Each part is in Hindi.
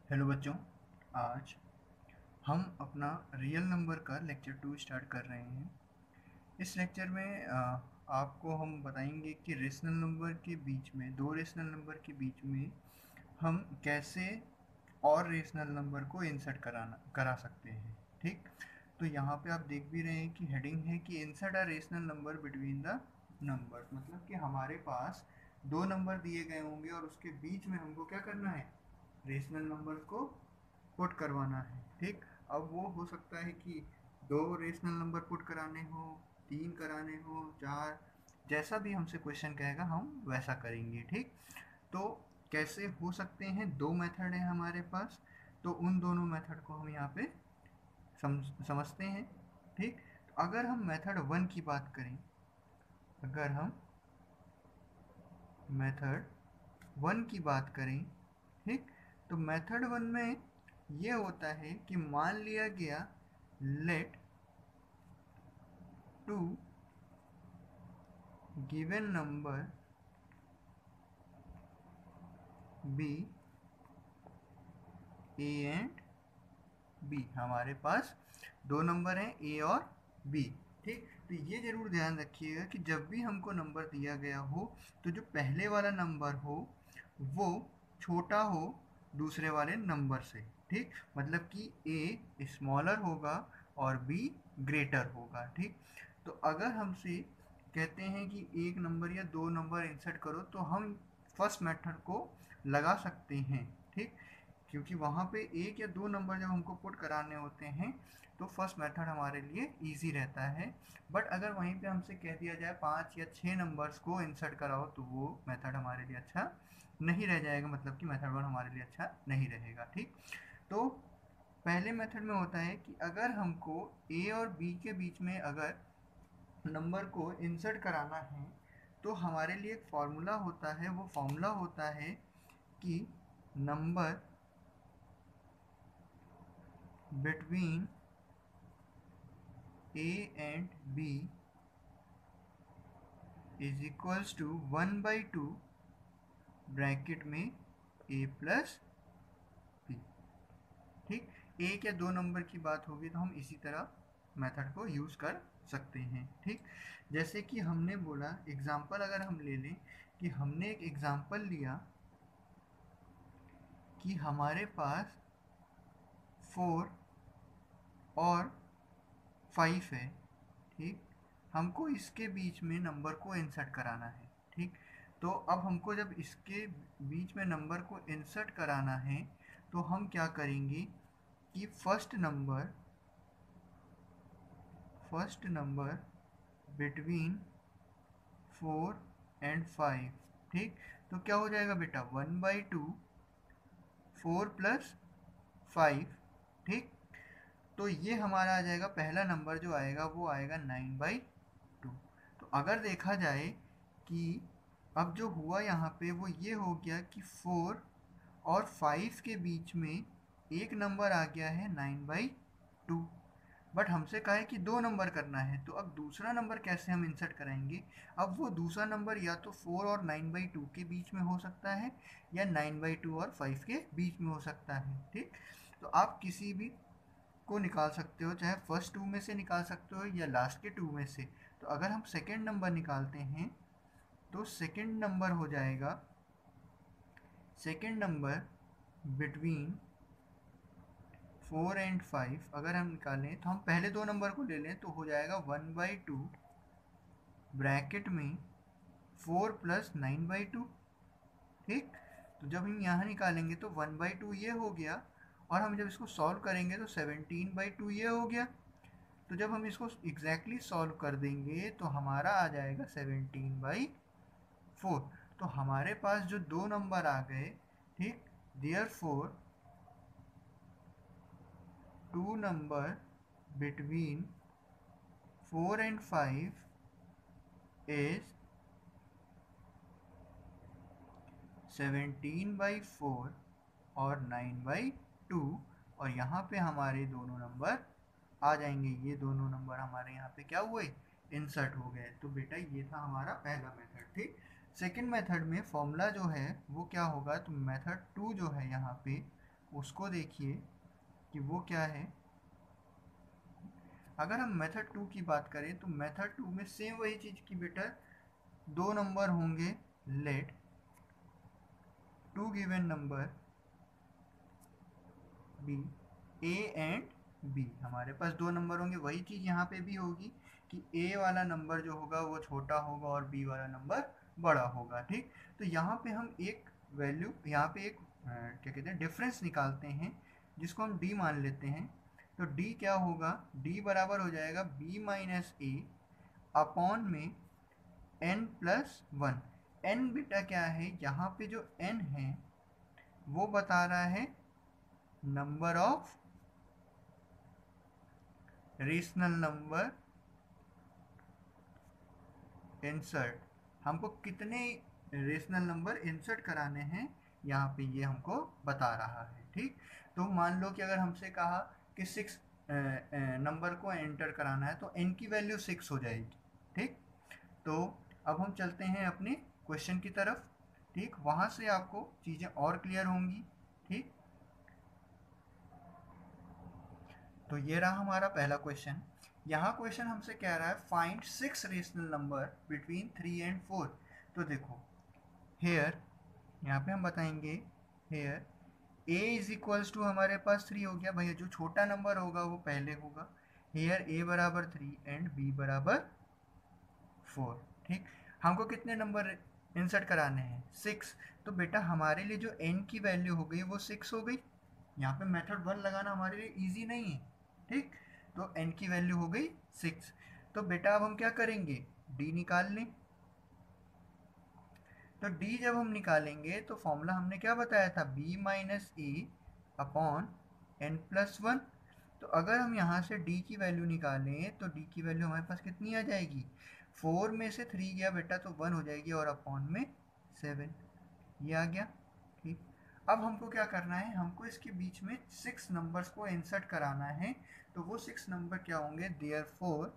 हेलो बच्चों। आज हम अपना रियल नंबर का लेक्चर 2 स्टार्ट कर रहे हैं। इस लेक्चर में आपको हम बताएंगे कि रेशनल नंबर के बीच में, दो रेशनल नंबर के बीच में हम कैसे और रेशनल नंबर को इंसर्ट करा सकते हैं। ठीक, तो यहाँ पे आप देख भी रहे हैं कि हेडिंग है कि insert a rational number between the numbers, मतलब कि हमारे पास दो नंबर दिए गए होंगे और उसके बीच में हमको क्या करना है, रेशनल नंबर्स को पुट करवाना है। ठीक, अब वो हो सकता है कि दो रेशनल नंबर पुट कराने हो, तीन कराने हो, चार, जैसा भी हमसे क्वेश्चन कहेगा हम वैसा करेंगे। ठीक, तो कैसे हो सकते हैं, दो मेथड है हमारे पास, तो उन दोनों मेथड को हम यहाँ पे समझते हैं। ठीक, तो अगर हम मेथड वन की बात करें, अगर हम मेथड वन की बात करें, ठीक, तो मेथड वन में ये होता है कि मान लिया गया let two given number be A and B, हमारे पास दो नंबर हैं ए और बी। ठीक, तो ये जरूर ध्यान रखिएगा कि जब भी हमको नंबर दिया गया हो तो जो पहले वाला नंबर हो वो छोटा हो दूसरे वाले नंबर से। ठीक, मतलब कि ए स्मॉलर होगा और बी ग्रेटर होगा। ठीक, तो अगर हमसे कहते हैं कि एक नंबर या दो नंबर इंसर्ट करो तो हम फर्स्ट मेथड को लगा सकते हैं। ठीक, क्योंकि वहाँ पे एक या दो नंबर जब हमको पुट कराने होते हैं तो फर्स्ट मेथड हमारे लिए इजी रहता है। बट अगर वहीं पे हमसे कह दिया जाए पाँच या छः नंबर्स को इंसर्ट कराओ तो वो मेथड हमारे लिए अच्छा नहीं रह जाएगा, मतलब कि मेथड वन हमारे लिए अच्छा नहीं रहेगा। ठीक, तो पहले मेथड में होता है कि अगर हमको ए और बी के बीच में अगर नंबर को इंसर्ट कराना है तो हमारे लिए एक फॉर्मूला होता है, वो फॉर्मूला होता है कि number between A and B is equals to 1/2 bracket में A प्लस B। ठीक, एक या दो नंबर की बात होगी तो हम इसी तरह मेथड को यूज़ कर सकते हैं। ठीक, जैसे कि हमने बोला एग्जाम्पल, अगर हम ले लें कि हमने एक एग्जाम्पल लिया कि हमारे पास 4 और 5 है। ठीक, हमको इसके बीच में नंबर को इंसर्ट कराना है। ठीक, तो अब हमको जब इसके बीच में नंबर को इंसर्ट कराना है तो हम क्या करेंगे कि फर्स्ट नंबर बिटवीन 4 एंड 5। ठीक, तो क्या हो जाएगा बेटा, 1/2 4 प्लस 5। ठीक, तो ये हमारा आ जाएगा, पहला नंबर जो आएगा वो आएगा 9/2। तो अगर देखा जाए कि अब जो हुआ यहाँ पे वो ये हो गया कि 4 और 5 के बीच में एक नंबर आ गया है 9/2। बट हमसे कहा है कि दो नंबर करना है, तो अब दूसरा नंबर कैसे हम इंसर्ट कराएंगे। अब वो दूसरा नंबर या तो 4 और 9/2 के बीच में हो सकता है या 9/2 और 5 के बीच में हो सकता है। ठीक, तो आप किसी भी को निकाल सकते हो, चाहे फर्स्ट टू में से निकाल सकते हो या लास्ट के टू में से। तो अगर हम सेकेंड नंबर निकालते हैं तो सेकेंड नंबर हो जाएगा, सेकेंड नंबर बिटवीन 4 एंड 5 अगर हम निकालें तो हम पहले दो नंबर को ले लें तो हो जाएगा 1/2 ब्रैकेट में 4 प्लस 9/2। ठीक, तो जब हम यहाँ निकालेंगे तो 1/2 ये हो गया और हम जब इसको सॉल्व करेंगे तो 17/2 ये हो गया। तो जब हम इसको एग्जैक्टली सॉल्व कर देंगे तो हमारा आ जाएगा 17/4। तो हमारे पास जो दो नंबर आ गए, ठीक, therefore two number between 4 and 5 is 17/4 और 9/2। और यहाँ पे हमारे दोनों नंबर आ जाएंगे, ये दोनों नंबर हमारे यहाँ पे क्या हुए, इंसर्ट हो गए। तो बेटा ये था हमारा पहला मेथड। ठीक, सेकंड मेथड में फॉर्मूला जो है वो क्या होगा, तो मेथड टू जो है यहाँ पे उसको देखिए कि वो क्या है। अगर हम मेथड 2 की बात करें तो मेथड 2 में सेम वही चीज़ की बेटा, दो नंबर होंगे, let two given number be A and B, हमारे पास दो नंबर होंगे, वही चीज़ यहाँ पे भी होगी कि ए वाला नंबर जो होगा वो छोटा होगा और बी वाला नंबर बड़ा होगा। ठीक, तो यहाँ पे हम एक वैल्यू, यहाँ पे एक क्या कहते हैं, डिफरेंस निकालते हैं जिसको हम डी मान लेते हैं। तो डी क्या होगा, डी बराबर हो जाएगा बी माइनस ए अपॉन में एन प्लस वन। एन बेटा क्या है, यहाँ पे जो एन है वो बता रहा है number of rational number insert, हमको कितने रेशनल नंबर इंसर्ट कराने हैं यहाँ पे ये हमको बता रहा है। ठीक, तो मान लो कि अगर हमसे कहा कि 6 नंबर को एंटर कराना है तो n की वैल्यू 6 हो जाएगी। ठीक, तो अब हम चलते हैं अपने क्वेश्चन की तरफ। ठीक, वहाँ से आपको चीज़ें और क्लियर होंगी। ठीक, तो ये रहा हमारा पहला क्वेश्चन। यहाँ क्वेश्चन हमसे कह रहा है find 6 rational number between 3 and 4। तो देखो हेयर, यहाँ पे हम बताएंगे here a is equals to हमारे पास 3 हो गया भैया, जो छोटा नंबर होगा वो पहले होगा। हेयर a बराबर 3 एंड b बराबर 4। ठीक, हमको कितने नंबर इंसर्ट कराने हैं, 6। तो बेटा हमारे लिए जो n की वैल्यू हो गई वो 6 हो गई। यहाँ पे मेथड 1 लगाना हमारे लिए इजी नहीं है। ठीक, तो n की वैल्यू हो गई 6। तो बेटा अब हम क्या करेंगे, d निकाल लें। तो d जब हम निकालेंगे तो फॉर्मूला हमने क्या बताया था, b minus A upon N plus one. तो अगर हम यहाँ से d की वैल्यू निकालें तो d की वैल्यू हमारे पास कितनी आ जाएगी, 4 में से 3 गया बेटा तो 1 हो जाएगी और अपॉन में 7, ये आ गया। ठीक, अब हमको क्या करना है, हमको इसके बीच में 6 नंबर्स को इंसर्ट कराना है। तो वो 6 नंबर क्या होंगे, therefore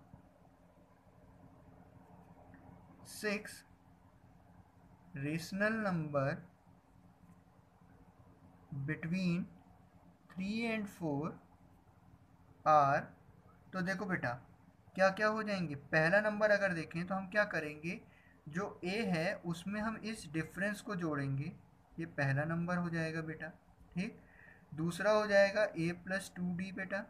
6 rational number between 3 and 4 are. तो देखो बेटा क्या क्या हो जाएंगे, पहला नंबर अगर देखें तो हम क्या करेंगे, जो a है उसमें हम इस डिफरेंस को जोड़ेंगे, ये पहला नंबर हो जाएगा बेटा। ठीक, दूसरा हो जाएगा a प्लस 2d बेटा,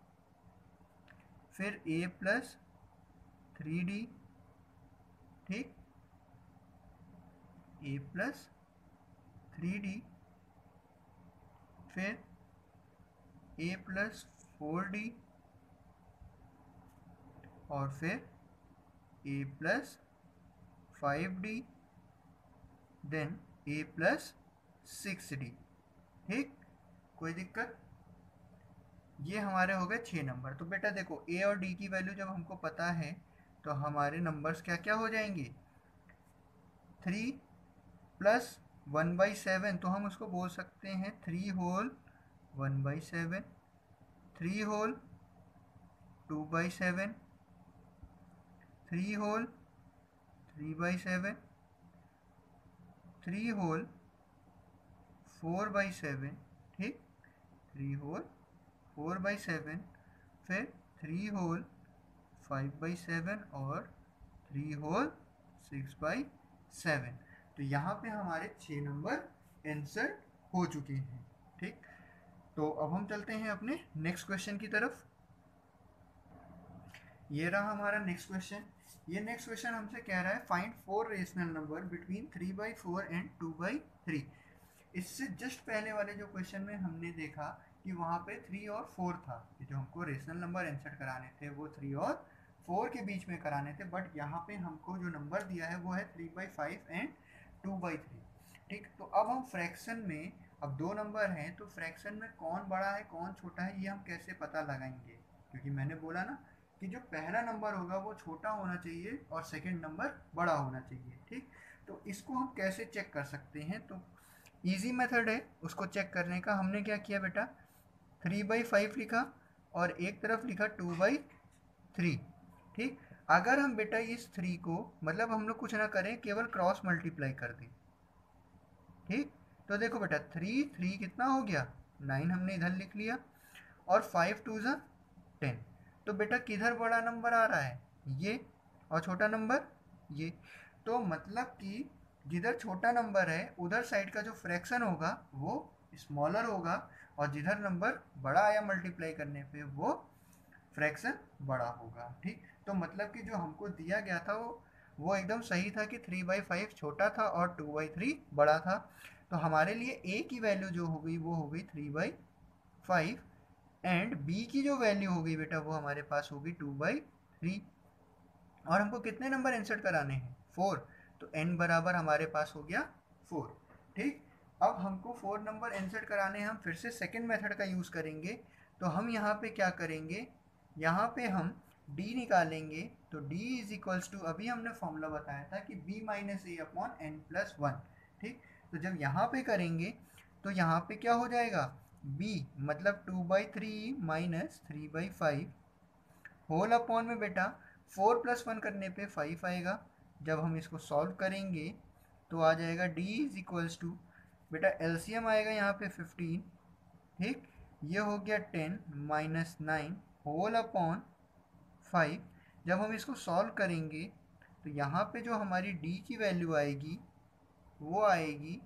फिर a प्लस 3d। ठीक, a प्लस 3d, फिर a प्लस 4d और फिर a plus 5d, then a plus 6d। ठीक, कोई दिक्कत, ये हमारे हो गए 6 नंबर। तो बेटा देखो a और d की वैल्यू जब हमको पता है तो हमारे नंबर्स क्या क्या हो जाएंगे, 3 प्लस 1/7, तो हम उसको बोल सकते हैं 3 होल 1/7, 3 होल 2/7, 3 होल 3/7, 3 होल 4/7। ठीक, 3 होल 4/7, फिर 3 होल 5/7 और 3 होल 6/7। तो यहाँ पे हमारे 6 नंबर इंसर्ट हो चुके हैं। ठीक, तो अब हम चलते हैं अपने नेक्स्ट क्वेश्चन की तरफ। ये रहा हमारा नेक्स्ट क्वेश्चन। ये नेक्स्ट क्वेश्चन हमसे कह रहा है find 4 rational number between 3/4 and 2/3। इससे जस्ट पहले वाले जो क्वेश्चन में हमने देखा कि वहाँ पे 3 और 4 था, कि जो हमको रेशनल नंबर इंसर्ट कराने थे वो 3 और 4 के बीच में कराने थे, बट यहाँ पे हमको जो नंबर दिया है वो है 3/5 एंड 2/3। ठीक, तो अब हम फ्रैक्शन में, अब दो नंबर हैं तो फ्रैक्शन में कौन बड़ा है कौन छोटा है ये हम कैसे पता लगाएंगे, क्योंकि मैंने बोला ना कि जो पहला नंबर होगा वो छोटा होना चाहिए और सेकंड नंबर बड़ा होना चाहिए। ठीक, तो इसको हम कैसे चेक कर सकते हैं, तो इजी मेथड है उसको चेक करने का। हमने क्या किया बेटा, 3/5 लिखा और एक तरफ लिखा 2/3। ठीक, अगर हम बेटा इस 3 को, मतलब हम लोग कुछ ना करें, केवल क्रॉस मल्टीप्लाई कर दें। ठीक, तो देखो बेटा 3 3 कितना हो गया 9 हमने इधर लिख लिया, और 5 2 ज़ा 10। तो बेटा किधर बड़ा नंबर आ रहा है, ये, और छोटा नंबर ये। तो मतलब कि जिधर छोटा नंबर है उधर साइड का जो फ्रैक्शन होगा वो स्मॉलर होगा, और जिधर नंबर बड़ा आया मल्टीप्लाई करने पे वो फ्रैक्शन बड़ा होगा। ठीक, तो मतलब कि जो हमको दिया गया था वो एकदम सही था कि 3/5 छोटा था और 2/3 बड़ा था। तो हमारे लिए a की वैल्यू जो हो गई वो हो गई 3/5, एंड b की जो वैल्यू हो गई बेटा वो हमारे पास होगी 2/3। और हमको कितने नंबर इंसर्ट कराने हैं, 4। तो n बराबर हमारे पास हो गया 4। ठीक, अब हमको 4 नंबर इंसर्ट कराने हैं, हम फिर से सेकंड मेथड का यूज़ करेंगे। तो हम यहाँ पे क्या करेंगे, यहाँ पे हम d निकालेंगे। तो d इज इक्वल्स टू, अभी हमने फॉर्मूला बताया था कि b minus A upon N plus 1। ठीक, तो जब यहाँ पे करेंगे तो यहाँ पे क्या हो जाएगा, b मतलब 2/3 माइनस 3/5 होल अपॉन में बेटा 4 + 1 करने पे 5 आएगा। जब हम इसको सॉल्व करेंगे तो आ जाएगा d इज इक्वल्स टू, बेटा एलसीएम आएगा यहाँ पे 15। ठीक, ये हो गया 10 माइनस 9 होल अपॉन 5। जब हम इसको सॉल्व करेंगे तो यहाँ पे जो हमारी d की वैल्यू आएगी वो आएगी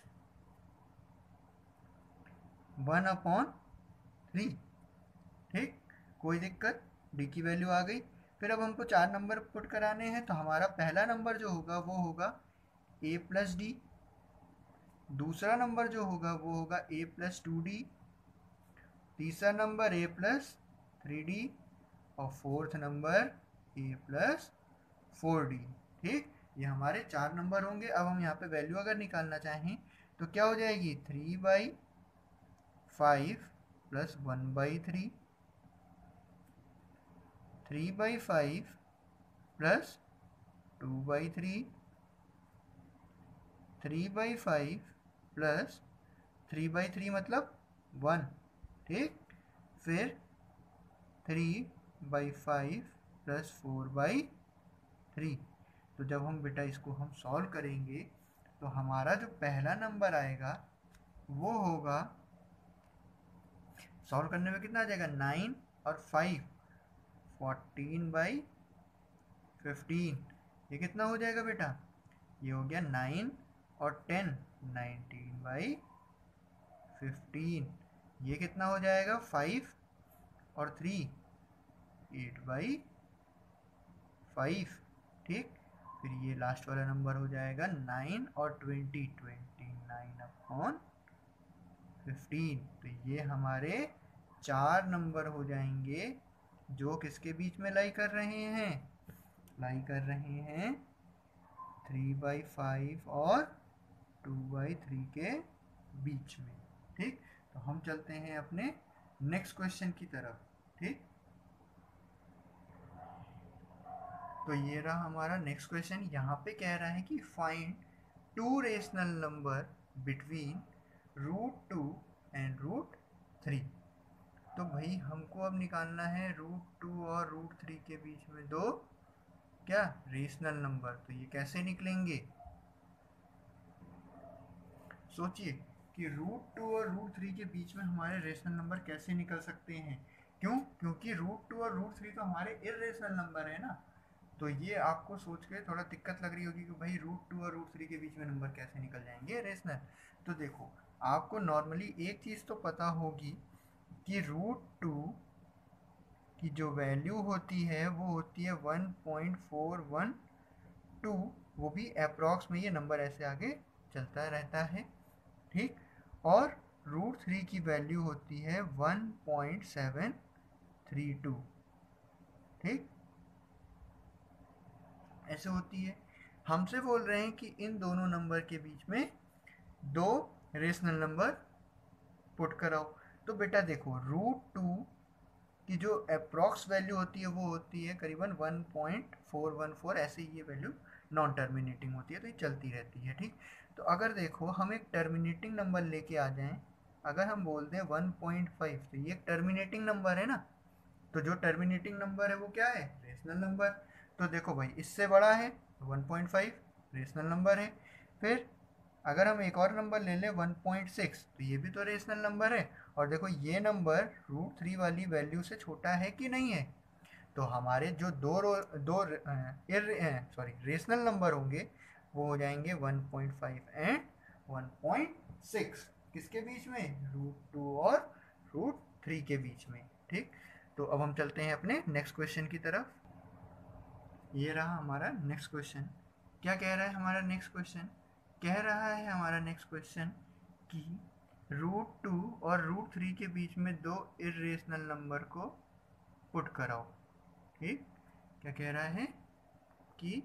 1/3। ठीक, कोई दिक्कत, d की वैल्यू आ गई। फिर अब हमको 4 नंबर पुट कराने हैं। तो हमारा पहला नंबर जो होगा वो होगा a + d, दूसरा नंबर जो होगा वो होगा a + 2d, तीसरा नंबर a + 3d, और फोर्थ नंबर a + 4d। ठीक, ये हमारे 4 नंबर होंगे। अब हम यहाँ पे वैल्यू अगर निकालना चाहें तो क्या हो जाएगी, 3/5 + 1/3, 3/5 + 2/3, 3/5 + 3/3 मतलब 1। ठीक, फिर 3/5 + 4/3। तो जब हम बेटा इसको हम सॉल्व करेंगे तो हमारा जो पहला नंबर आएगा वो होगा, सॉल्व करने में कितना आ जाएगा, 9 और 5 14/15। ये कितना हो जाएगा बेटा, ये हो गया 9 और 10 19/15। ये कितना हो जाएगा, 5 और 3 8/5। ठीक, फिर ये लास्ट वाला नंबर हो जाएगा 9 और 20 29/15। तो ये हमारे 4 नंबर हो जाएंगे जो किसके बीच में लाई कर रहे हैं, लाई कर रहे हैं 3/5 और 2/3 के बीच में। ठीक, तो हम चलते हैं अपने नेक्स्ट क्वेश्चन की तरफ। ठीक, तो ये रहा हमारा नेक्स्ट क्वेश्चन। यहाँ पे कह रहा है कि find 2 rational number between √2 and √3। तो भाई हमको अब निकालना है √2 और √3 के बीच में दो क्या रेशनल नंबर। तो ये कैसे निकलेंगे, सोचिए कि √2 और √3 के बीच में हमारे रेशनल नंबर कैसे निकल सकते हैं। क्यों, क्योंकि √2 और √3 तो हमारे इर्रेशनल नंबर है ना। तो ये आपको सोच के थोड़ा दिक्कत लग रही होगी कि भाई √2 और √3 के बीच में नंबर कैसे निकल जाएंगे रेशनल। तो देखो, आपको नॉर्मली एक चीज़ तो पता होगी कि √2 की जो वैल्यू होती है वो होती है 1.412, वो भी अप्रॉक्स में ये नंबर ऐसे आगे चलता रहता है। ठीक, और √3 की वैल्यू होती है 1.732। ठीक, ऐसे होती है। हमसे बोल रहे हैं कि इन दोनों नंबर के बीच में दो रेशनल नंबर पुट कराओ। तो बेटा देखो, √2 की जो अप्रॉक्स वैल्यू होती है वो होती है करीबन 1.414। ऐसे ये वैल्यू नॉन टर्मिनेटिंग होती है, तो ये चलती रहती है। ठीक, तो अगर देखो हम एक टर्मिनेटिंग नंबर लेके आ जाएं, अगर हम बोल दें 1.5, तो ये एक टर्मिनेटिंग नंबर है ना। तो जो टर्मिनेटिंग नंबर है वो क्या है, रेशनल नंबर। तो देखो भाई, इससे बड़ा है 1.5 रेशनल नंबर है। फिर अगर हम एक और नंबर ले लें 1.6, तो ये भी तो रेशनल नंबर है। और देखो ये नंबर √3 वाली वैल्यू से छोटा है कि नहीं है। तो हमारे जो दो रेशनल नंबर होंगे वो हो जाएंगे 1.5 एंड 1.6, किसके बीच में, √2 और √3 के बीच में। ठीक, तो अब हम चलते हैं अपने नेक्स्ट क्वेश्चन की तरफ। ये रहा हमारा नेक्स्ट क्वेश्चन। क्या कह रहा है हमारा नेक्स्ट क्वेश्चन? कह रहा है हमारा नेक्स्ट क्वेश्चन कि √2 और √3 के बीच में दो इर्रेशनल नंबर को पुट कराओ। ठीक, क्या कह रहा है कि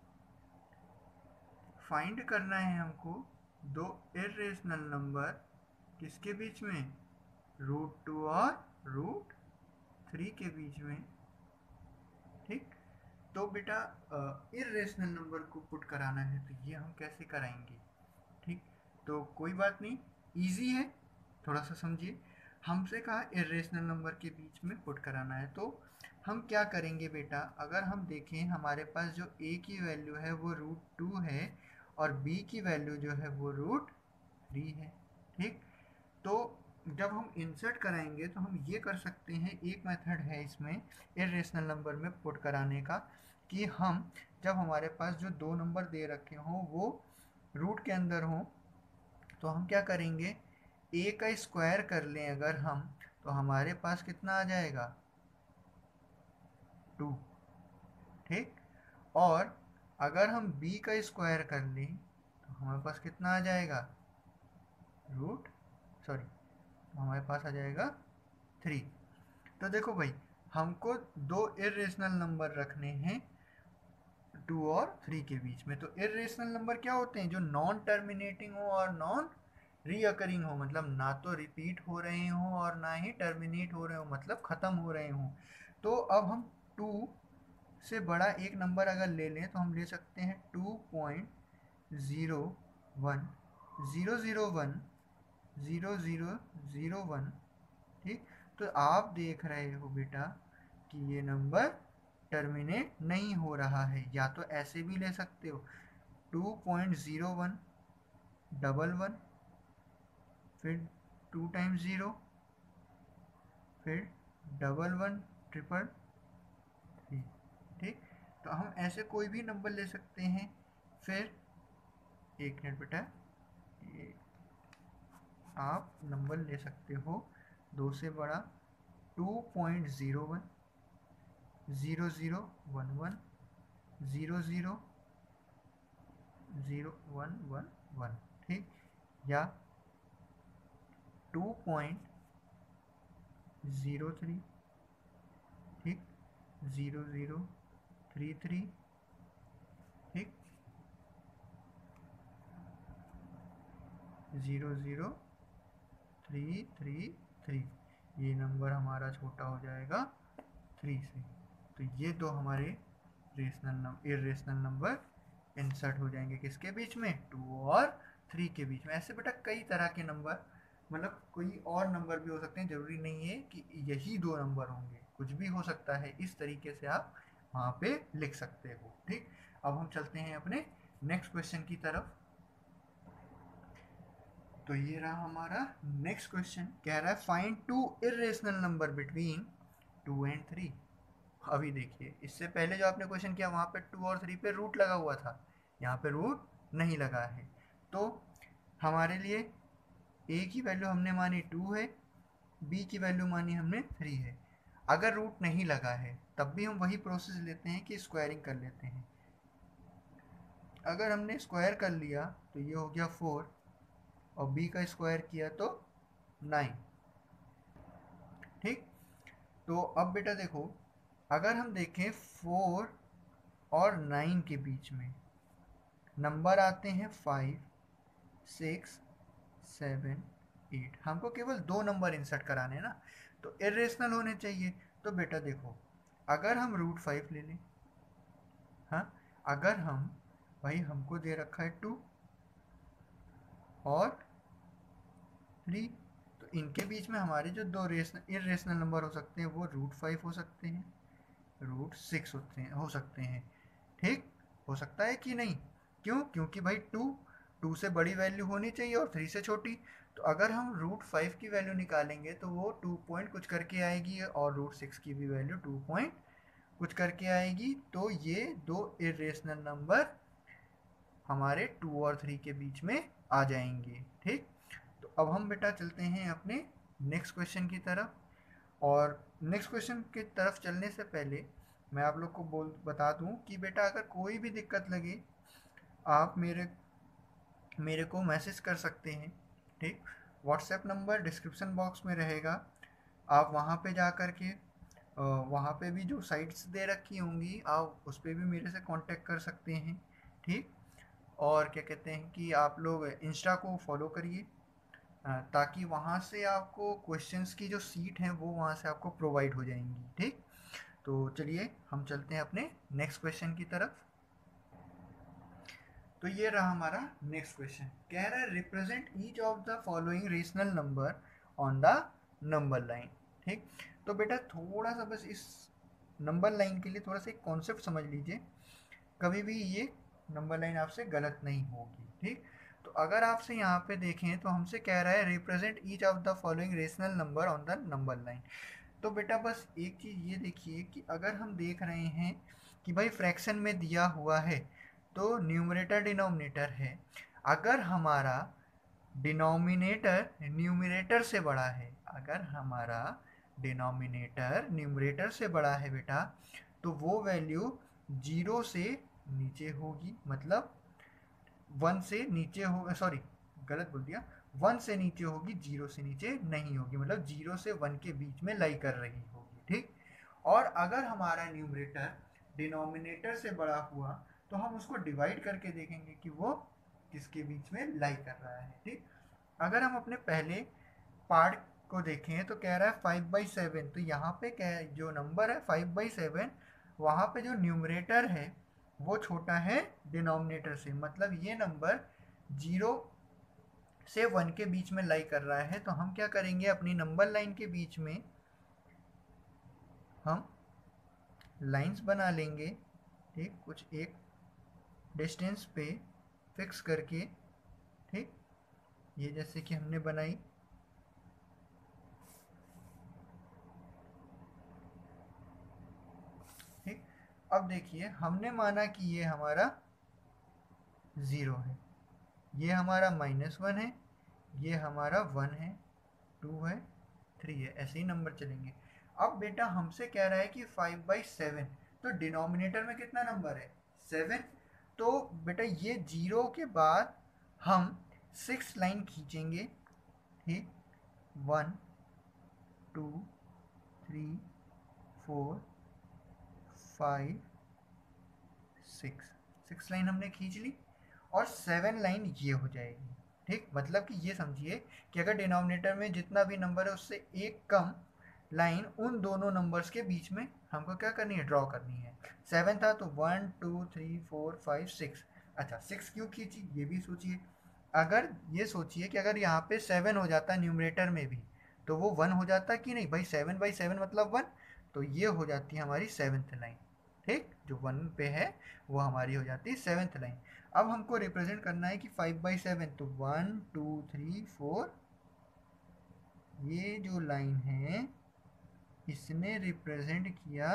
फाइंड करना है हमको दो इर्रेशनल नंबर किसके बीच में, √2 और √3 के बीच में। ठीक, तो बेटा इर्रेशनल नंबर को पुट कराना है, तो ये हम कैसे कराएंगे? ठीक, तो कोई बात नहीं, इजी है, थोड़ा सा समझिए। हमसे कहा इर्रेशनल नंबर के बीच में पुट कराना है, तो हम क्या करेंगे बेटा, अगर हम देखें हमारे पास जो a की वैल्यू है वो √2 है और b की वैल्यू जो है वो √3 है। ठीक, तो जब हम इंसर्ट कराएंगे तो हम ये कर सकते हैं, एक मेथड है इसमें इर्रेशनल नंबर में पुट कराने का, कि हम जब हमारे पास जो दो नंबर दे रखे हों वो रूट के अंदर हों, तो हम क्या करेंगे, a का स्क्वायर कर लें अगर हम, तो हमारे पास कितना आ जाएगा, 2। ठीक, और अगर हम b का स्क्वायर कर लें तो हमारे पास कितना आ जाएगा, हमारे पास आ जाएगा 3। तो देखो भाई, हमको दो इर्रेशनल नंबर रखने हैं 2 और 3 के बीच में। तो इर्रेशनल नंबर क्या होते हैं, जो नॉन टर्मिनेटिंग हो और नॉन रीअकरिंग हो, मतलब ना तो रिपीट हो रहे हो और ना ही टर्मिनेट हो रहे हो, मतलब ख़त्म हो रहे हो। तो अब हम 2 से बड़ा एक नंबर अगर ले लें तो हम ले सकते हैं 2.01001 ठीक, तो आप देख रहे हो बेटा कि ये नंबर टर्मिनेट नहीं हो रहा है। या तो ऐसे भी ले सकते हो 2.0111, फिर 2 टाइम्स 0, फिर 1133। ठीक, तो हम ऐसे कोई भी नंबर ले सकते हैं। फिर एक मिनट बेटा, ये आप नंबर ले सकते हो 2 से बड़ा 2.01 0011 000111, ठीक, या 2.03, ठीक, 0033, ठीक, 00333। ये नंबर हमारा छोटा हो जाएगा 3 से। तो ये दो हमारे इर्रेशनल नंबर इंसर्ट हो जाएंगे किसके बीच में, 2 और 3 के बीच में। ऐसे बेटा कई तरह के नंबर, मतलब कोई और नंबर भी हो सकते हैं, ज़रूरी नहीं है कि यही दो नंबर होंगे, कुछ भी हो सकता है। इस तरीके से आप वहाँ पे लिख सकते हो। ठीक, अब हम चलते हैं अपने नेक्स्ट क्वेश्चन की तरफ। तो ये रहा हमारा नेक्स्ट क्वेश्चन, कह रहा है find 2 irrational number between 2 and 3। अभी देखिए, इससे पहले जो आपने क्वेश्चन किया वहाँ पे 2 और 3 पे रूट लगा हुआ था, यहाँ पे रूट नहीं लगा है। तो हमारे लिए a की वैल्यू हमने मानी 2 है, b की वैल्यू मानी हमने 3 है। अगर रूट नहीं लगा है तब भी हम वही प्रोसेस लेते हैं कि स्क्वायरिंग कर लेते हैं। अगर हमने स्क्वायर कर लिया तो ये हो गया 4, और b का स्क्वायर किया तो 9। ठीक, तो अब बेटा देखो, अगर हम देखें 4 और 9 के बीच में नंबर आते हैं 5, 6, 7, 8। हमको केवल दो नंबर इंसर्ट कराने हैं ना, तो इर्रेशनल होने चाहिए। तो बेटा देखो, अगर हम √5 ले लें, हाँ, अगर हम, भाई हमको दे रखा है 2 और 3, तो इनके बीच में हमारे जो दो इर्रेशनल नंबर हो सकते हैं वो √5 हो सकते हैं, √6 हो सकते हैं। ठीक, हो सकता है कि नहीं, क्यों, क्योंकि भाई 2 2 से बड़ी वैल्यू होनी चाहिए और 3 से छोटी। तो अगर हम √5 की वैल्यू निकालेंगे तो वो 2 पॉइंट कुछ करके आएगी और √6 की भी वैल्यू 2 पॉइंट कुछ करके आएगी। तो ये दो इरेशनल नंबर हमारे 2 और 3 के बीच में आ जाएंगे। ठीक, तो अब हम बेटा चलते हैं अपने नेक्स्ट क्वेश्चन की तरफ। और नेक्स्ट क्वेश्चन की तरफ चलने से पहले मैं आप लोग को बता दूं कि बेटा अगर कोई भी दिक्कत लगे आप मेरे को मैसेज कर सकते हैं। ठीक, व्हाट्सएप नंबर डिस्क्रिप्शन बॉक्स में रहेगा, आप वहाँ पे जा कर के वहाँ पे भी जो साइट्स दे रखी होंगी आप उस पर भी मेरे से कांटेक्ट कर सकते हैं। ठीक, और क्या कहते हैं कि आप लोग इंस्टा को फॉलो करिए ताकि वहाँ से आपको क्वेश्चंस की जो सीट है वो वहाँ से आपको प्रोवाइड हो जाएंगी। ठीक, तो चलिए हम चलते हैं अपने नेक्स्ट क्वेश्चन की तरफ। तो ये रहा हमारा नेक्स्ट क्वेश्चन, कह रहा है represent each of the following rational number on the number line. ठीक, तो बेटा थोड़ा सा बस इस नंबर लाइन के लिए थोड़ा सा एक कॉन्सेप्ट समझ लीजिए, कभी भी ये नंबर लाइन आपसे गलत नहीं होगी। ठीक, तो अगर आपसे यहाँ पे देखें तो हमसे कह रहा है represent each of the following rational number on the number line. तो बेटा बस एक चीज़ ये देखिए कि अगर हम देख रहे हैं कि भाई फ्रैक्शन में दिया हुआ है तो न्यूमरेटर डिनोमिनेटर है, अगर हमारा डिनोमिनेटर न्यूमरेटर से बड़ा है, अगर हमारा डिनोमिनेटर न्यूमरेटर से बड़ा है बेटा तो वो वैल्यू 0 से नीचे होगी, मतलब 1 से नीचे हो, सॉरी गलत बोल दिया, 1 से नीचे होगी, 0 से नीचे नहीं होगी, मतलब 0 से 1 के बीच में लाई कर रही होगी। ठीक, और अगर हमारा न्यूमरेटर डिनोमिनेटर से बड़ा हुआ तो हम उसको डिवाइड करके देखेंगे कि वो किसके बीच में लाई कर रहा है। ठीक, अगर हम अपने पहले पार्ट को देखें तो कह रहा है 5/7, तो यहाँ पे क्या जो नंबर है 5/7, वहाँ पे जो न्यूमरेटर है वो छोटा है डिनोमिनेटर से, मतलब ये नंबर 0 से 1 के बीच में लाई कर रहा है। तो हम क्या करेंगे, अपनी नंबर लाइन के बीच में हम लाइंस बना लेंगे। ठीक, कुछ एक डिस्टेंस पे फिक्स करके। ठीक, ये जैसे कि हमने बनाई, ठीक, अब देखिए हमने माना कि ये हमारा 0 है, ये हमारा -1 है, ये हमारा 1 है, 2 है, 3 है, ऐसे ही नंबर चलेंगे। अब बेटा हमसे कह रहा है कि 5/7, तो डिनोमिनेटर में कितना नंबर है 7, तो बेटा ये 0 के बाद हम 6 लाइन खींचेंगे। ठीक, 1 2 3 4 5 6 लाइन हमने खींच ली और 7 लाइन ये हो जाएगी। ठीक, मतलब कि ये समझिए कि अगर डिनोमिनेटर में जितना भी नंबर है उससे एक कम लाइन उन दोनों नंबर्स के बीच में हमको क्या करनी है, ड्रॉ करनी है। 7 था तो 1 2 3 4 5 6। अच्छा 6 क्यों खींची ये भी सोचिए, अगर ये सोचिए कि अगर यहाँ पे 7 हो जाता न्यूमरेटर में भी तो वो 1 हो जाता कि नहीं भाई, 7/7 मतलब 1, तो ये हो जाती है हमारी 7th लाइन। ठीक, जो 1 पे है वो हमारी हो जाती है 7th लाइन। अब हमको रिप्रेजेंट करना है कि 5/7, तो 1 2 3 4, ये जो लाइन है इसने रिप्रेजेंट किया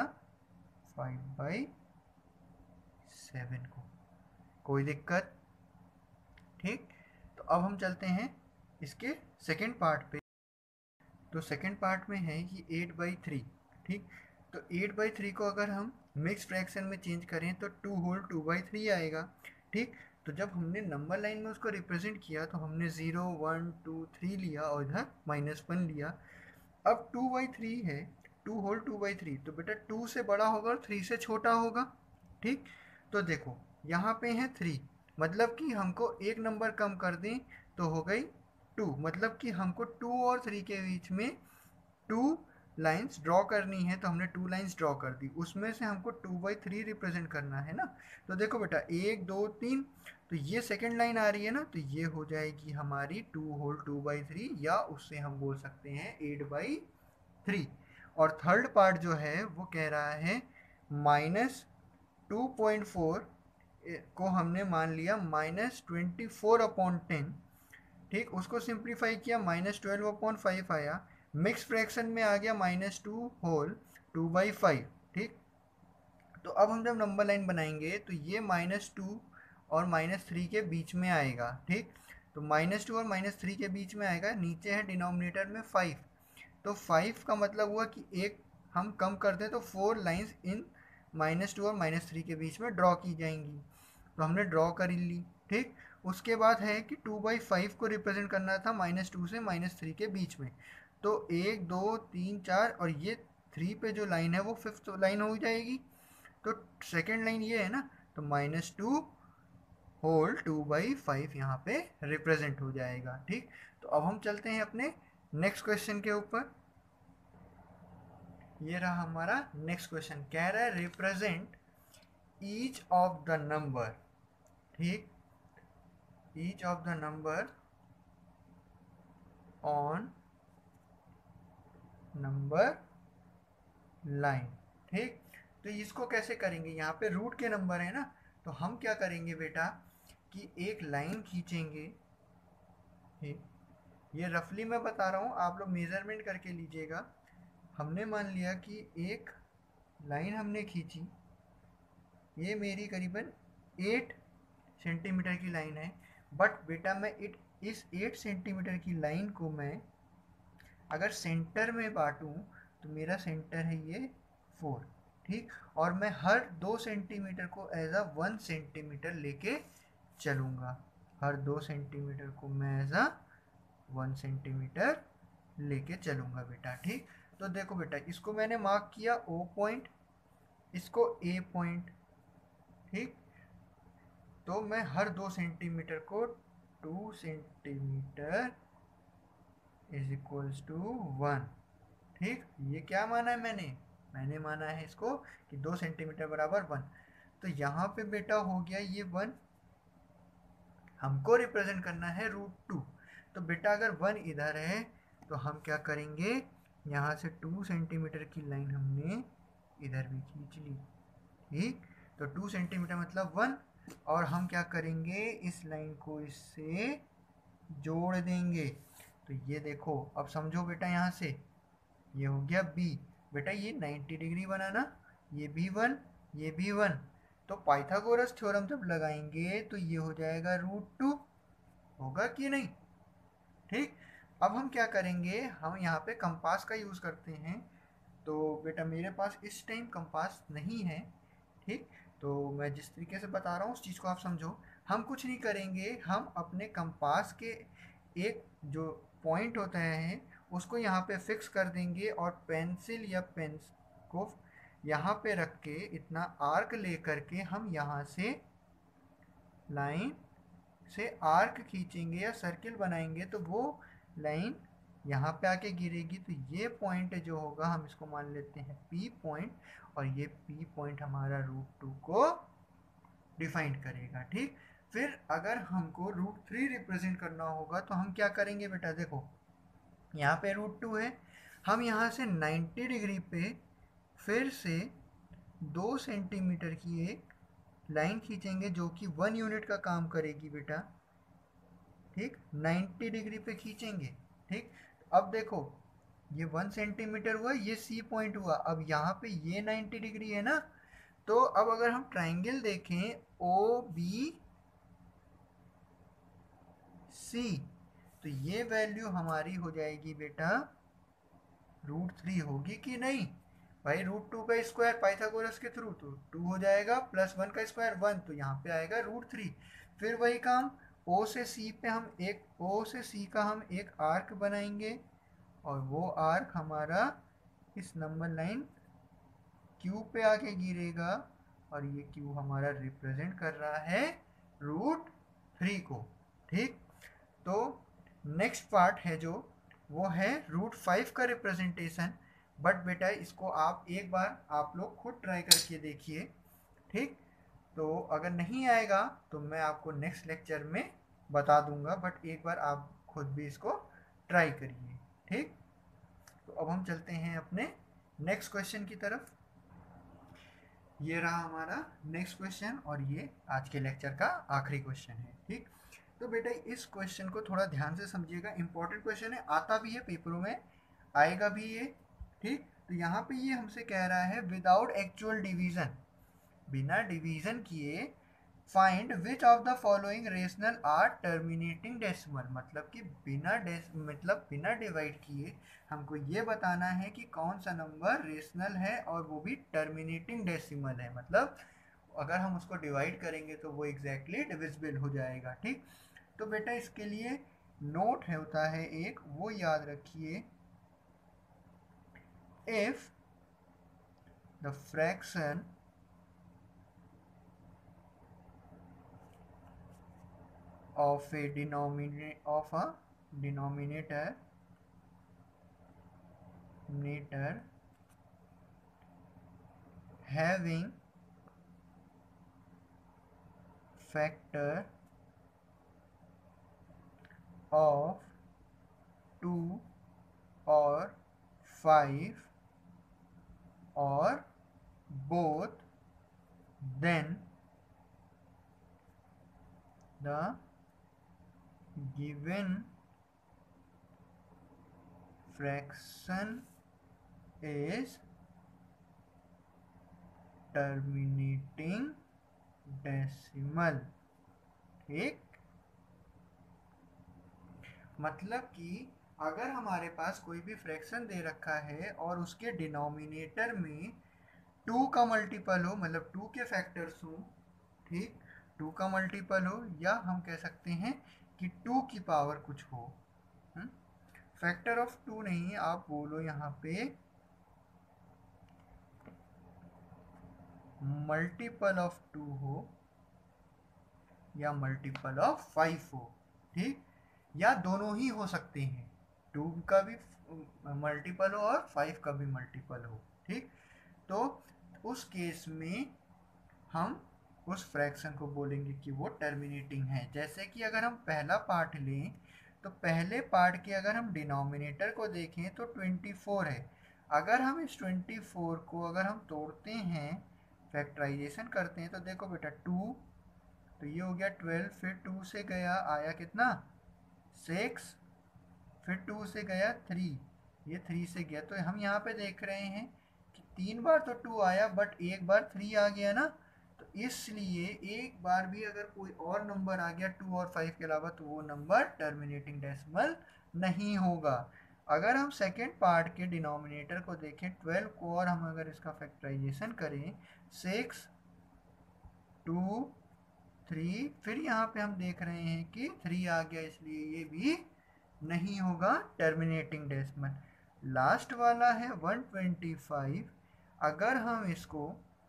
5/7 को, कोई दिक्कत। ठीक, तो अब हम चलते हैं इसके सेकेंड पार्ट पे। तो सेकेंड पार्ट में है कि 8/3। ठीक, तो 8/3 को अगर हम मिक्स फ्रैक्शन में चेंज करें तो 2 होल 2/3 आएगा। ठीक, तो जब हमने नंबर लाइन में उसको रिप्रेजेंट किया तो हमने 0 1 2 3 लिया और इधर -1 लिया। अब 2/3 है, 2 होल 2/3, तो बेटा 2 से बड़ा होगा और 3 से छोटा होगा। ठीक, तो देखो यहाँ पे है 3, मतलब कि हमको एक नंबर कम कर दें तो हो गई 2, मतलब कि हमको 2 और 3 के बीच में 2 लाइंस ड्रॉ करनी है, तो हमने 2 लाइंस ड्रॉ कर दी, उसमें से हमको 2/3 रिप्रेजेंट करना है ना। तो देखो बेटा 1 2 3, तो ये सेकेंड लाइन आ रही है ना, तो ये हो जाएगी हमारी 2 होल 2/3, या उससे हम बोल सकते हैं 8/3। और थर्ड पार्ट जो है वो कह रहा है -2.4 को हमने मान लिया -24/10, ठीक। उसको सिंप्लीफाई किया, -12/5 आया। मिक्स फ्रैक्शन में आ गया -2 होल 2/5, ठीक। तो अब हम जब नंबर लाइन बनाएंगे तो ये -2 और -3 के बीच में आएगा, ठीक। तो -2 और -3 के बीच में आएगा, नीचे है डिनोमिनेटर में 5। तो 5 का मतलब हुआ कि एक हम कम कर दें तो 4 लाइंस इन -2 और -3 के बीच में ड्रॉ की जाएंगी। तो हमने ड्रॉ कर ली, ठीक। उसके बाद है कि 2/5 को रिप्रेजेंट करना था -2 से -3 के बीच में। तो 1 2 3 4 और ये 3 पे जो लाइन है वो 5th लाइन हो जाएगी। तो सेकेंड लाइन ये है ना, तो -2 होल 2/5 यहाँ पे रिप्रेजेंट हो जाएगा, ठीक। तो अब हम चलते हैं अपने नेक्स्ट क्वेश्चन के ऊपर। ये रहा हमारा नेक्स्ट क्वेश्चन, कह रहा है represent each of the number, ठीक, each of the number on number line, ठीक। तो इसको कैसे करेंगे, यहाँ पे रूट के नंबर है ना, तो हम क्या करेंगे बेटा कि एक लाइन खींचेंगे, ठीक। ये रफली मैं बता रहा हूँ, आप लोग मेजरमेंट करके लीजिएगा। हमने मान लिया कि एक लाइन हमने खींची, ये मेरी करीबन 8 सेंटीमीटर की लाइन है। बट बेटा मैं इस 8 सेंटीमीटर की लाइन को मैं अगर सेंटर में बांटूं तो मेरा सेंटर है ये 4, ठीक। और मैं हर 2 सेंटीमीटर को एज अ 1 सेंटीमीटर लेके चलूँगा, हर 2 सेंटीमीटर को मैं एज अ 1 सेंटीमीटर लेके चलूँगा बेटा, ठीक। तो देखो बेटा, इसको मैंने मार्क किया O पॉइंट, इसको A पॉइंट, ठीक। तो मैं हर 2 सेंटीमीटर को 2 सेंटीमीटर इज इक्वल्स टू 1, ठीक। ये क्या माना है मैंने माना है इसको कि 2 सेंटीमीटर बराबर 1। तो यहाँ पे बेटा हो गया ये 1, हमको रिप्रेजेंट करना है √2। तो बेटा अगर 1 इधर है तो हम क्या करेंगे, यहाँ से 2 सेंटीमीटर की लाइन हमने इधर भी खींच ली, ठीक। तो 2 सेंटीमीटर मतलब 1, और हम क्या करेंगे, इस लाइन को इससे जोड़ देंगे। तो ये देखो, अब समझो बेटा, यहाँ से ये हो गया B। बेटा ये 90 डिग्री बना ना, ये भी 1, ये भी 1। तो पाइथागोरस थ्योरम जब लगाएंगे तो ये हो जाएगा √2, होगा कि नहीं, ठीक। अब हम क्या करेंगे, हम यहाँ पे कंपास का यूज़ करते हैं। तो बेटा मेरे पास इस टाइम कंपास नहीं है, ठीक। तो मैं जिस तरीके से बता रहा हूँ उस चीज़ को आप समझो। हम कुछ नहीं करेंगे, हम अपने कंपास के एक जो पॉइंट होता है उसको यहाँ पे फिक्स कर देंगे, और पेंसिल या पेन को यहाँ पे रख के इतना आर्क ले करके हम यहाँ से लाइन से आर्क खींचेंगे या सर्किल बनाएंगे, तो वो लाइन यहाँ पे आके गिरेगी। तो ये पॉइंट जो होगा हम इसको मान लेते हैं P पॉइंट, और ये P पॉइंट हमारा √2 को डिफाइन करेगा, ठीक। फिर अगर हमको √3 रिप्रेजेंट करना होगा तो हम क्या करेंगे बेटा, देखो यहाँ पे √2 है, हम यहाँ से 90 डिग्री पे फिर से 2 सेंटीमीटर की एक लाइन खींचेंगे जो कि 1 यूनिट का काम करेगी बेटा, ठीक। 90 डिग्री पे खींचेंगे, ठीक। अब देखो ये 1 सेंटीमीटर हुआ, ये C पॉइंट हुआ। अब यहाँ पे ये 90 डिग्री है ना, तो अब अगर हम ट्राइंगल देखें OBC, तो ये वैल्यू हमारी हो जाएगी बेटा √3, होगी कि नहीं भाई। √2 का स्क्वायर पाइथागोरस के थ्रू, तो 2 हो जाएगा, प्लस 1 का स्क्वायर 1, तो यहाँ पे आएगा √3। फिर वही काम O से C पे, हम एक O से C का हम एक आर्क बनाएंगे, और वो आर्क हमारा इस नंबर लाइन Q पे आके गिरेगा, और ये Q हमारा रिप्रेजेंट कर रहा है √3 को, ठीक। तो नेक्स्ट पार्ट है जो, वो है √5 का रिप्रेजेंटेशन। बट बेटा इसको आप एक बार आप लोग खुद ट्राई करके देखिए, ठीक। तो अगर नहीं आएगा तो मैं आपको नेक्स्ट लेक्चर में बता दूंगा, बट एक बार आप खुद भी इसको ट्राई करिए, ठीक। तो अब हम चलते हैं अपने नेक्स्ट क्वेश्चन की तरफ। ये रहा हमारा नेक्स्ट क्वेश्चन और ये आज के लेक्चर का आखिरी क्वेश्चन है। ठीक, तो बेटा इस क्वेश्चन को थोड़ा ध्यान से समझिएगा, इंपॉर्टेंट क्वेश्चन है, आता भी है पेपरों में, आएगा भी ये। ठीक, तो यहाँ पे ये हमसे कह रहा है विदाउट एक्चुअल डिवीजन, बिना डिवीजन किए find which of the following rational are terminating decimal, मतलब कि बिना डिवाइड किए हमको ये बताना है कि कौन सा नंबर रेशनल है और वो भी टर्मिनेटिंग डेसिमल है, मतलब अगर हम उसको डिवाइड करेंगे तो वो एग्जैक्टली डिविजिबल हो जाएगा। ठीक, तो बेटा इसके लिए नोट है होता है एक, वो याद रखिए, if the fraction of a denominator having factor of 2 or 5 or both, then the given fraction is terminating decimal। ठीक, मतलब कि अगर हमारे पास कोई भी फ्रैक्शन दे रखा है और उसके डिनोमिनेटर में 2 का मल्टीपल हो, मतलब 2 के फैक्टर्स हो, ठीक, 2 का मल्टीपल हो, या हम कह सकते हैं कि 2 की पावर कुछ हो, फैक्टर ऑफ 2 नहीं, आप बोलो यहाँ पे मल्टीपल ऑफ 2 हो या मल्टीपल ऑफ 5 हो। ठीक, या दोनों ही हो सकते हैं, 2 का भी मल्टीपल हो और 5 का भी मल्टीपल हो। ठीक, तो उस केस में हम उस फ्रैक्शन को बोलेंगे कि वो टर्मिनेटिंग है। जैसे कि अगर हम पहला पार्ट लें तो पहले पार्ट के अगर हम डिनोमिनेटर को देखें तो 24 है, अगर हम इस 24 को अगर हम तोड़ते हैं, फैक्टराइजेशन करते हैं, तो देखो बेटा 2, तो ये हो गया 12, फिर 2 से गया आया कितना 6, फिर 2 से गया 3, ये 3 से गया, तो हम यहाँ पे देख रहे हैं कि 3 बार तो 2 आया बट एक बार 3 आ गया ना, तो इसलिए एक बार भी अगर कोई और नंबर आ गया 2 और 5 के अलावा तो वो नंबर टर्मिनेटिंग डेसिमल नहीं होगा। अगर हम सेकेंड पार्ट के डिनोमिनेटर को देखें 12 को और हम अगर इसका फैक्टराइजेशन करें 6 2 3, फिर यहाँ पे हम देख रहे हैं कि 3 आ गया, इसलिए ये भी नहीं होगा टर्मिनेटिंग डेसिमल। लास्ट वाला है 125, अगर हम इसको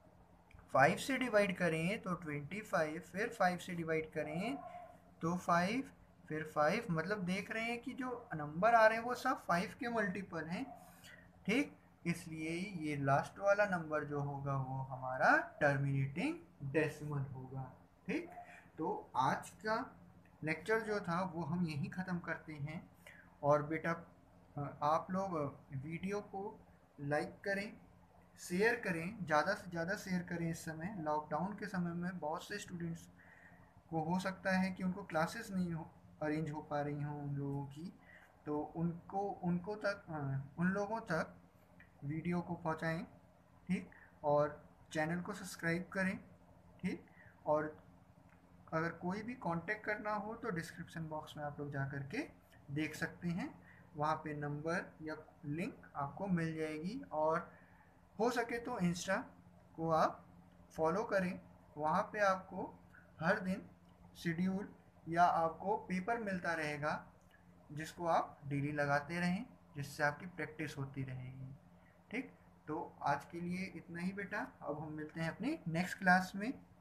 5 से डिवाइड करें तो 25, फिर 5 से डिवाइड करें तो 5, फिर 5, मतलब देख रहे हैं कि जो नंबर आ रहे हैं वो सब 5 के मल्टीपल हैं। ठीक, इसलिए ये लास्ट वाला नंबर जो होगा वो हमारा टर्मिनेटिंग डेसिमल होगा। ठीक, तो आज का लेक्चर जो था वो हम यहीं ख़त्म करते हैं। और बेटा आप लोग वीडियो को लाइक करें, शेयर करें, ज़्यादा से ज़्यादा शेयर करें। इस समय लॉकडाउन के समय में बहुत से स्टूडेंट्स को हो सकता है कि उनको क्लासेस नहीं अरेंज हो पा रही हों उन लोगों की, तो उनको उनको तक उन लोगों तक वीडियो को पहुंचाएं। ठीक, और चैनल को सब्सक्राइब करें। ठीक, और अगर कोई भी कांटेक्ट करना हो तो डिस्क्रिप्शन बॉक्स में आप लोग जा कर के देख सकते हैं, वहाँ पे नंबर या लिंक आपको मिल जाएगी। और हो सके तो इंस्टा को आप फॉलो करें, वहाँ पे आपको हर दिन शेड्यूल या आपको पेपर मिलता रहेगा जिसको आप डेली लगाते रहें, जिससे आपकी प्रैक्टिस होती रहेगी। ठीक, तो आज के लिए इतना ही बेटा, अब हम मिलते हैं अपनी नेक्स्ट क्लास में।